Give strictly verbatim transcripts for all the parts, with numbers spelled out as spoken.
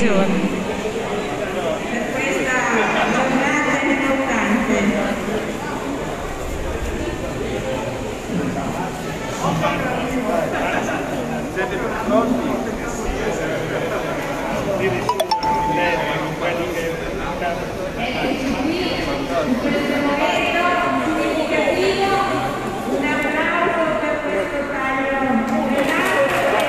giorni. Per questa giornata importante. Siete pronti? Un applauso per questo taglio.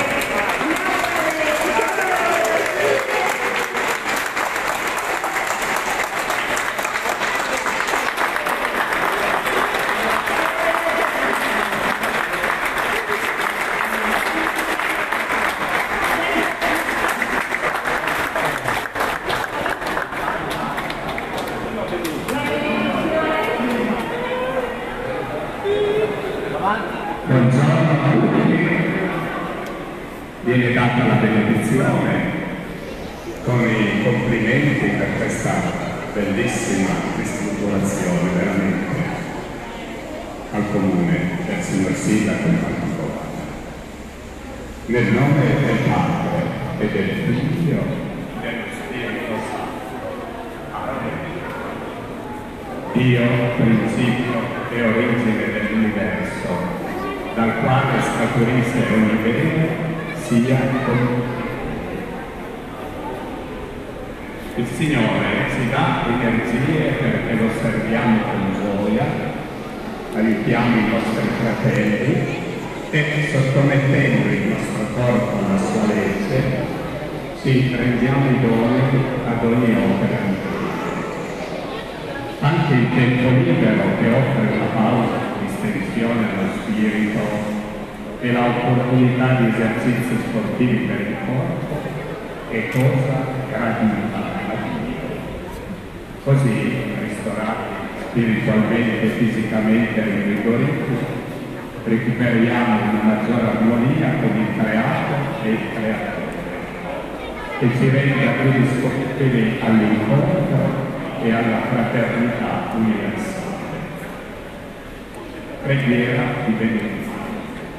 Buongiorno a tutti, viene data la benedizione con i complimenti per questa bellissima ristrutturazione veramente al comune del signor Sindaco di Mantova. Nel nome del Padre e del Figlio e dello Spirito Santo. Amen. Dio, principio e origine dell'universo, dal quale scaturisce ogni bene, sia con il Signore ci dà energie perché lo serviamo con gioia, aiutiamo i nostri fratelli e sottomettendo il nostro corpo alla sua legge, ci rendiamo idonei ad ogni opera di Dio. Anche il tempo libero che offre la pausa, distensione allo spirito e l'opportunità di esercizi sportivi per il corpo è cosa gradita a Dio. Così, ristorati spiritualmente e fisicamente rinvigoriti, recuperiamo una maggiore armonia con il creato e il creatore, che ci rende più disponibili all'incontro e alla fraternità universale. Preghiera di benedizione.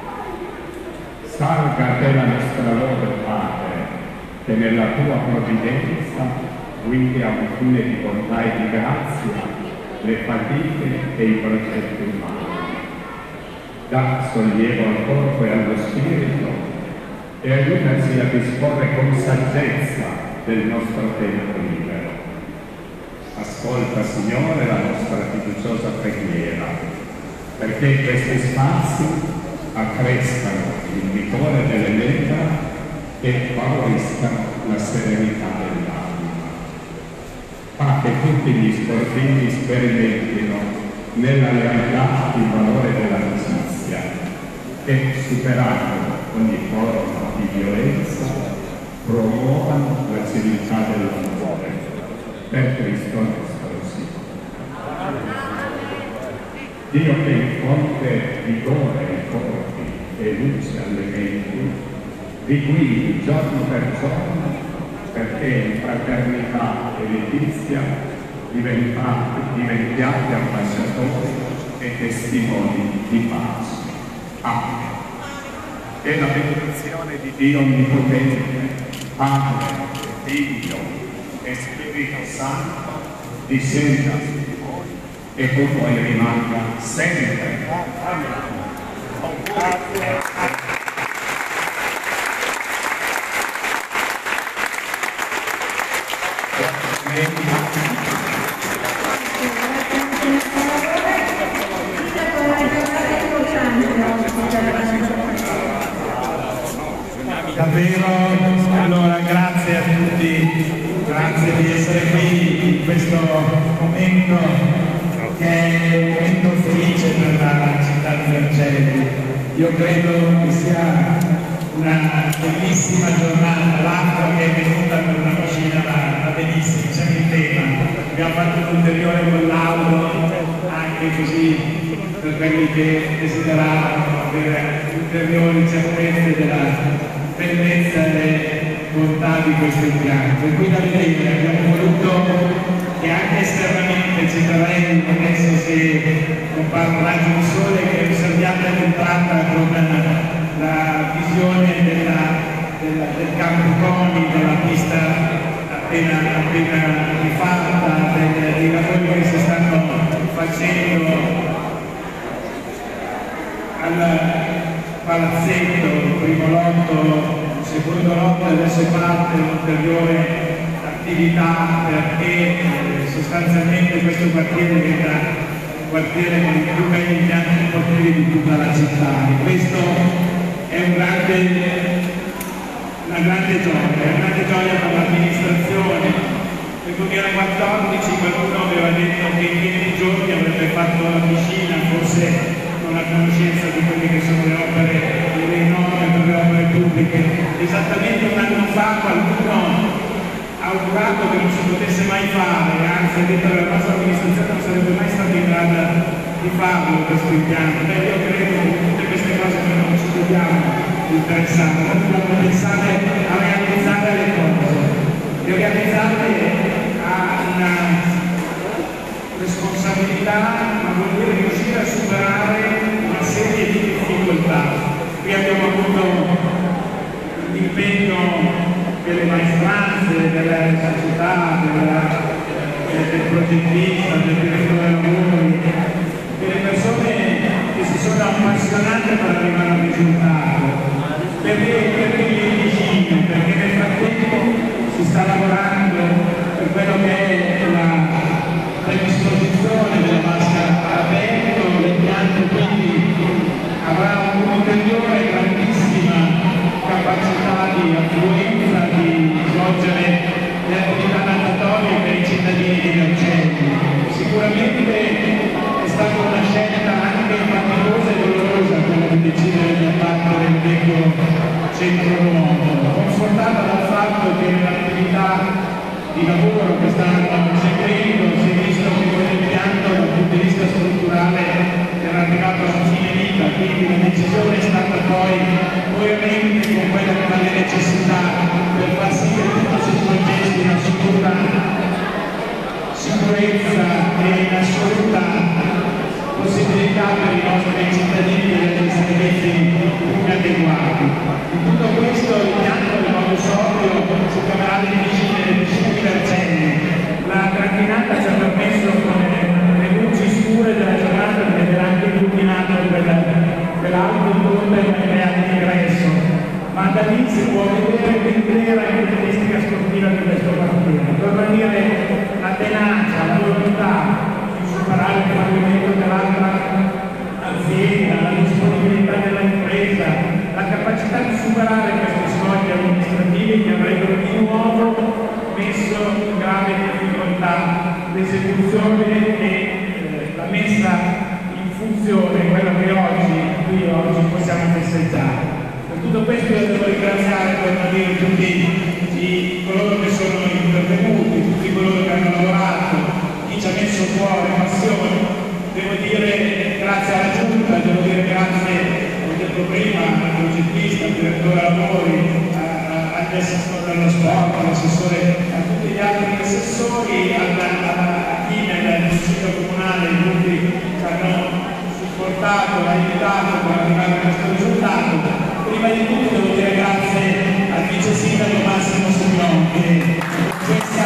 Salga a te la nostra lode, Padre, che nella tua provvidenza guidi a un fine di bontà e di grazia le fatiche e i progetti umani. Dà sollievo al corpo e allo spirito e aiutaci a disporre con saggezza del nostro tempo libero. Ascolta, Signore, la nostra fiduciosa preghiera, perché questi spazi accrescano il vigore delle membra e favoriscano la serenità dell'anima. Fa che tutti gli sportivi sperimentino nella lealtà il valore dell'amicizia e, superando ogni forma di violenza, promuovano la civiltà dell'amore. Per Cristo nostro Signore. Dio che infonde vigore ai corpi e luce alle menti, vi guidi giorno per giorno perché in fraternità e letizia diventiate ambasciatori e testimoni di pace. Amen. E la benedizione di Dio Onnipotente, Padre, Figlio e Spirito Santo discenda su di voi e con voi rimanga sempre. Amen. Davvero, allora grazie a tutti. Grazie di essere qui in questo momento che è un momento felice per la città di Vercelli. Io credo che sia una bellissima giornata, l'acqua che è venuta per una piscina va, va benissimo, siamo in tema. Abbiamo fatto un ulteriore collaudo anche così per quelli che desideravano avere ulteriori certezze della bellezza e bontà di questo impianto. E qui da vedere abbiamo voluto che anche esternamente ci terremo, adesso se compare un raggio di sole, che osserviate all'entrata con la visione della, della, del campo coni, della pista appena, appena rifatta, dei, dei lavori che si stanno facendo al palazzetto, il primo lotto, il secondo lotto, adesso parte un'ulteriore attività perché eh, sostanzialmente questo quartiere diventa un quartiere con i più belli impianti sportivi di tutta la città, e questo è un grande, una grande gioia, una grande gioia per l'amministrazione. Nel duemilaquattordici qualcuno aveva detto che in venti giorni avrebbe fatto la piscina, forse non a conoscenza di quelle che sono le opere, le norme per le opere pubbliche. Esattamente un anno fa qualcuno ha augurato che non si potesse mai fare, anzi ha detto che la nostra amministrazione non sarebbe mai stata in grado di farlo questo impianto. Beh, io credo che tutte queste cose noi non ci dobbiamo interessare, noi dobbiamo pensare a realizzare le cose, e realizzarle ha una responsabilità, ma vuol dire riuscire a superare una serie di difficoltà. Qui abbiamo avuto l'impegno delle maestranze, della società, della, eh, del progettista, del direttore dei lavori, delle persone che si sono appassionate per arrivare al risultato. Perché, perché lì vicino? Perché nel frattempo si sta lavorando per quello che è la predisposizione della vasca aperta, l'impianto quindi avrà un'ulteriore grandissima capacità di affluenza, di svolgere le attività natatorie per i cittadini di Vercelli. Sicuramente è stata una scelta anche faticosa e dolorosa quella di decidere di abbattere il vecchio centro nuovo, confortata dal fatto che nell'attività di lavoro che stanno seguendo si è visto che quell'impianto dal punto di vista strutturale era arrivato a fine vita, quindi la decisione è stata poi coerente con quella che era le necessità per far sì che tutto si svolgesse in assoluta sicurezza e in assoluta possibilità per i nostri cittadini di avere dei servizi più adeguati. In tutto questo l'impianto del modo sobrio si chiamerà le piscine, le piscine di Vercelli. La grandinata ci ha permesso con le luci scure della giornata di vedere anche illuminato quell'alto ponte che è all'ingresso, ma da lì si può vedere l'intera caratteristica sportiva di questo quartiere. Torna a dire la tenacia, la volontà di superare il fallimento dell'altra azienda, la disponibilità della impresa, la capacità di superare questi scogli amministrativi che avrebbero di nuovo messo in grave difficoltà l'esecuzione e eh, la messa in funzione, quello che oggi, qui oggi possiamo festeggiare. Per tutto questo io devo ringraziare per dire tutti i, coloro che sono intervenuti, tutti coloro che hanno lavorato, chi ci ha messo cuore, passione. Devo dire grazie alla Giunta, devo dire grazie, come detto prima, al progettista, al direttore lavori, agli assessori allo sport, all'assessore, a tutti gli altri assessori, a chi nel Consiglio Comunale, i gruppi che hanno supportato, aiutato per arrivare a questo risultato. Prima di tutto devo dire grazie al vice sindaco Massimo Simeon, che questa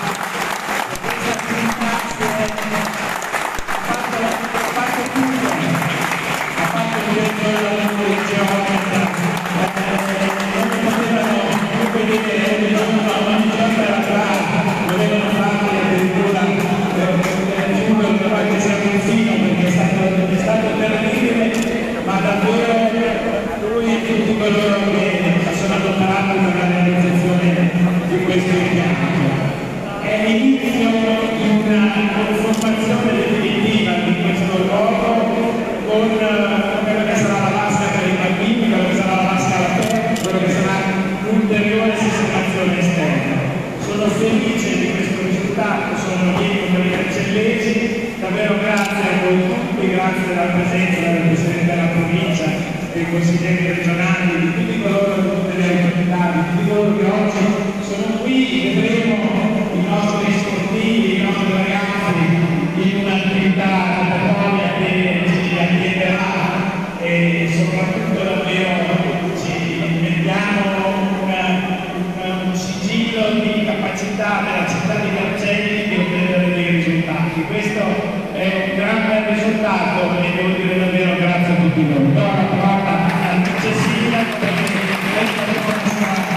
consiglieri regionali, di tutti coloro, di tutte le autorità, di tutti coloro che oggi sono qui, vedremo i nostri sportivi, i nostri ragazzi in un'attività natatoria che ci attienderà e soprattutto davvero ci mettiamo una, una, un sigillo di capacità capacità della città di Vercelli di ottenere dei risultati. Questo è un gran bel risultato e devo dire davvero grazie a tutti voi. Do la parola al vice sindaco perché questa è una strada.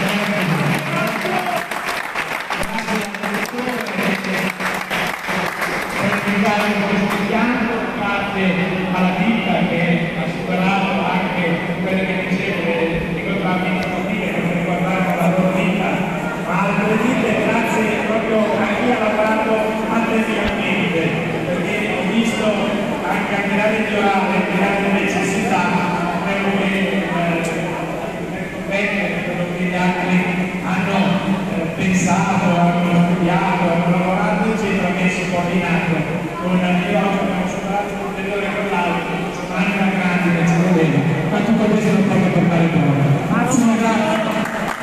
Alla vita che ha superato anche quelle che dicevo, le difficoltà amministrative che riguardavano la loro vita, ma altre vite grazie proprio a chi ha lavorato materialmente, perché ho visto anche al di là degli orari, al di là delle necessità, quello che eh, quello che gli altri hanno eh, pensato, hanno studiato, hanno lavorato, eccetera, messo poi in atto. Con io abbiamo superato un ulteriore con l'altro, sono anche una grande che ci va bene, ma tutto questo non può portare buono. Massimo grazie.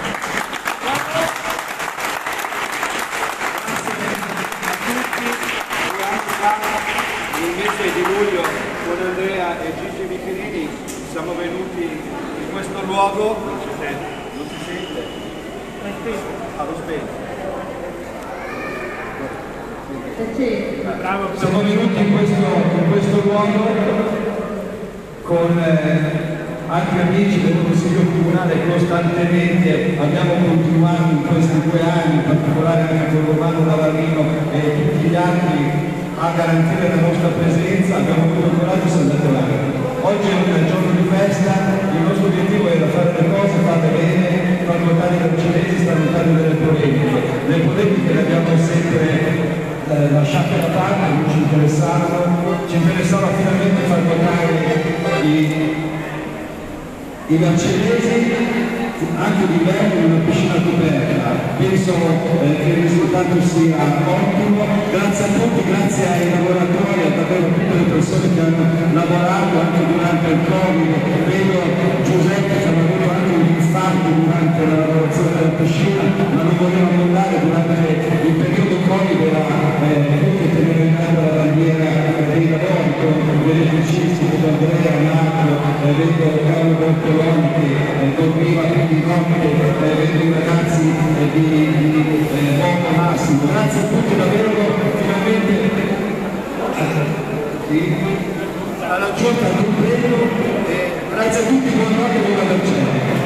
Nel mese di luglio con Andrea e Gigi Michelini siamo venuti in questo luogo, non si sente, non si sente, allo spento. Siamo venuti in questo, in questo luogo con eh, altri amici del Consiglio Comunale, costantemente abbiamo continuato in questi due anni, in particolare anche con Romano Lavarino e tutti gli altri, a garantire la nostra presenza. Abbiamo avuto il coraggio e siamo andati avanti. Oggi è un giorno di festa, il nostro obiettivo era fare le cose fatte bene, far votare i vercinesi, far votare delle polemiche. Le polemiche le abbiamo sempre Eh, lasciate da parte, non ci interessavano, ci interessava finalmente far votare i, i vercellesi anche d'inverno in una piscina coperta. Penso eh, che il risultato sia ottimo. Grazie a tutti, grazie ai lavoratori, a davvero tutte le persone che hanno lavorato anche durante il Covid. Vedo Giuseppe che aveva avuto anche un infarto durante la lavorazione della piscina, ma non voleva mollare durante il periodo Covid, era eh, che tenere in mano la bandiera dei lavori con gli elettricisti, con Andrea, Marco, eh, vedo Carlo Bortoloni che eh, dormiva di notte, eh, vedo i ragazzi eh, di, di eh, Monte Massimo. Grazie a tutti davvero, finalmente sì, alla giunta di un premio, eh, grazie a tutti, buon notte e buona Vercelli.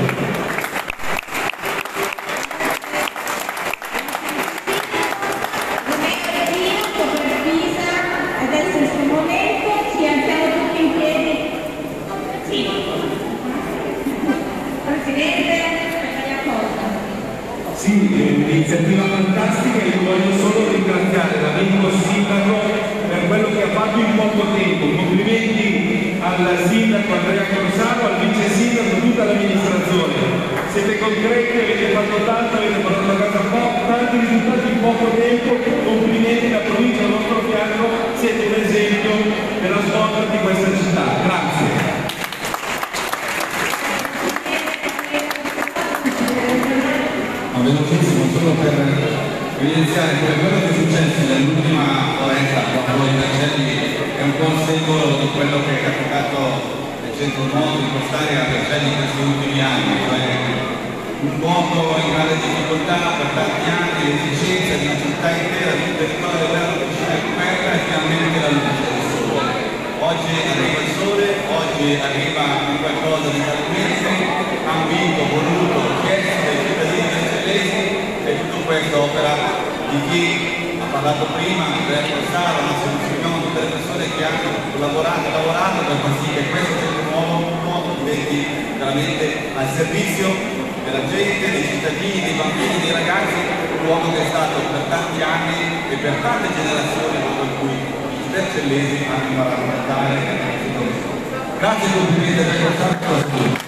Sì, è un'iniziativa fantastica e io voglio solo ringraziare l'amico sindaco per quello che ha fatto in poco tempo. Complimenti al sindaco Andrea Corsaro, al vice sindaco, a tutta l'amministrazione. Siete concreti, avete fatto tanto, avete portato a casa poco, tanti risultati in poco tempo. Complimenti, la provincia al vostro fianco, siete un esempio della svolta di questa città. Grazie. Velocissimo, solo per evidenziare che quello che è successo nell'ultima foresta proprio di Vercelli è un po' il simbolo di quello che è capitato nel centro nuoto in quest'area a Vercelli in questi ultimi anni, cioè un nuoto in grande difficoltà per tanti anni, l'esigenza di una città intera, di un territorio dove la piscina è coperta e finalmente la luce del sole. Oggi arriva il sole, oggi arriva qualcosa di talmente ambito, voluto, chiesto dai cittadini e tutto questo opera di chi ha parlato prima, Andrea Corsaro, Massimo Signoni, tutte le persone che hanno lavorato e lavorato per far sì che questo centro nuovo, nuovo diventi veramente al servizio della gente, dei cittadini, dei bambini, dei ragazzi, un luogo che è stato per tanti anni e per tante generazioni in cui i vercellesi hanno imparato a stare. Grazie e complimenti a Andrea Corsaro.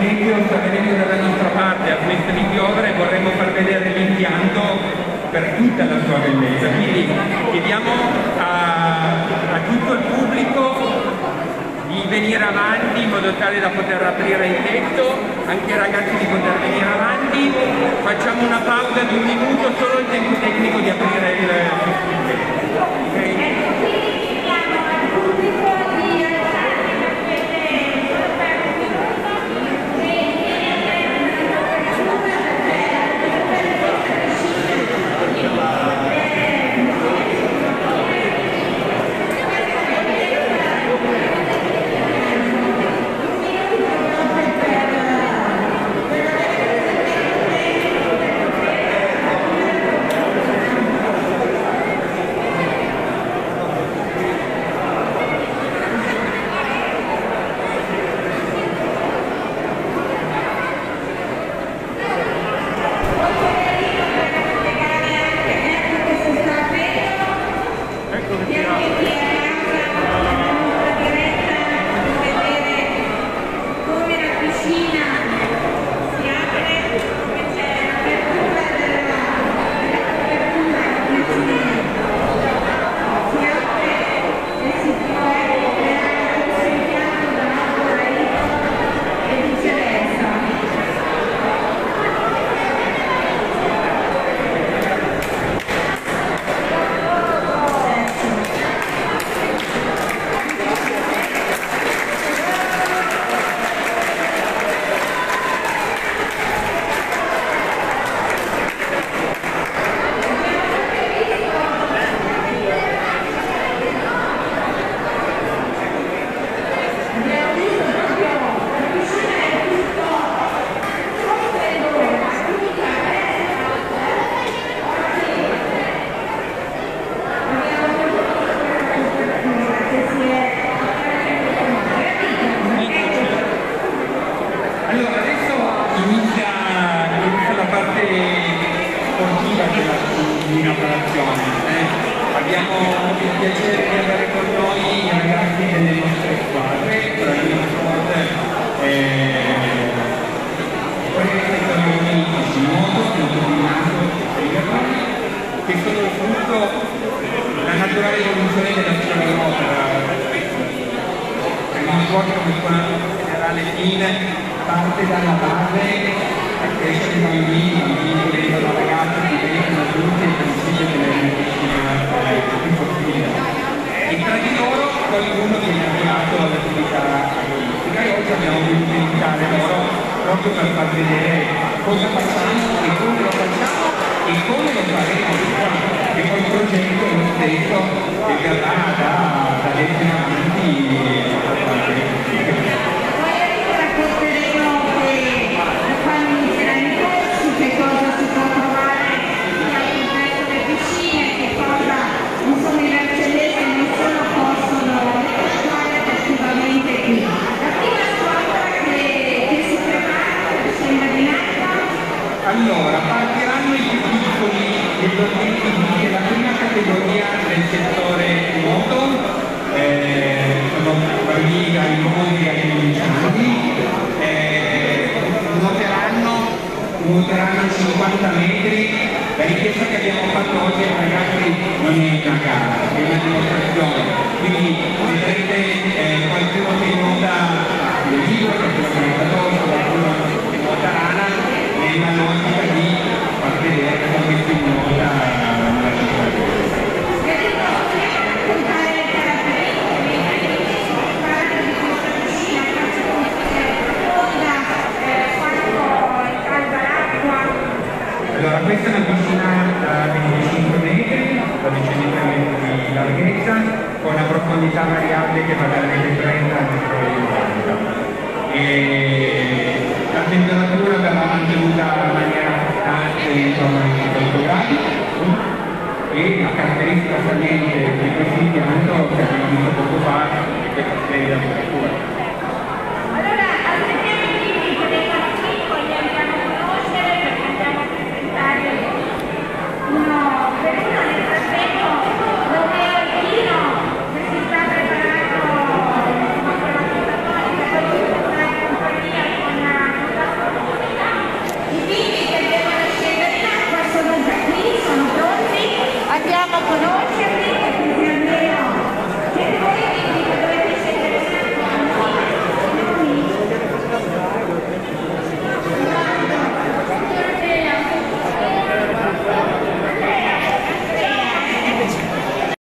meteo sta venendo dalla nostra parte, ha smesso di piovere e vorremmo far vedere l'impianto per tutta la sua bellezza. Quindi chiediamo a, a tutto il pubblico di venire avanti in modo tale da poter aprire il tetto, anche ai ragazzi di poter venire avanti. Facciamo una pausa di un minuto, solo il tempo tecnico di aprire il tetto. Okay. Parte dalla base a crescere i bambini, i bambini diventano ragazzi, diventano adulti e il principio dell'energia più possibile. E tra di loro qualcuno viene avviato all'attività agonistica e oggi abbiamo voluto invitare loro proprio per far vedere cosa facciamo e come lo facciamo e come lo faremo qua. E poi il progetto è lo stesso che verrà da, da adesso in avanti a fare. Allora, partiranno i più piccoli degli obiettivi della prima categoria del settore nuoto, eh, sono bambini dai nove ai quindici anni, eh, nuoteranno, nuoteranno cinquanta metri. La richiesta che abbiamo fatto oggi ai ragazzi non è una gara, è una dimostrazione, quindi vedrete eh, qualcuno che nuota nel libro, qualcuno che nuota addosso, qualcuno che nuota rana, nella logica di far vedere come si nuota nella città. Allora, questa è una piscina da venticinque metri, dodici metri di larghezza, con una profondità variabile che va dalle trenta alle quaranta. E la temperatura verrà mantenuta in maniera costante intorno ai cinquanta gradi e la caratteristica saliente